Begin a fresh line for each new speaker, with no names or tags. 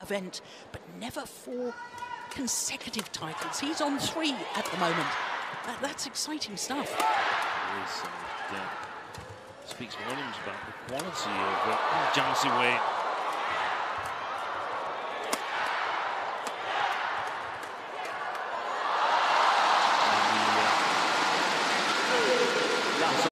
event, but never 4 consecutive titles. He's on 3 at the moment. That's exciting stuff.
It is, and speaks volumes about the quality of Jiang Siwei.